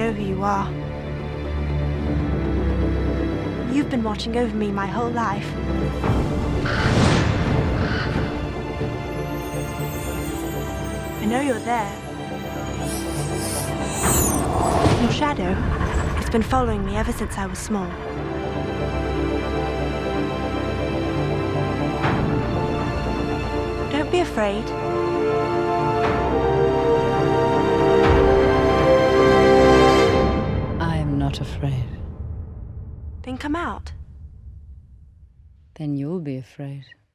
know who you are. You've been watching over me my whole life. I know you're there. Your shadow, it's been following me ever since I was small. Don't be afraid. I'm not afraid. Then come out. Then you'll be afraid.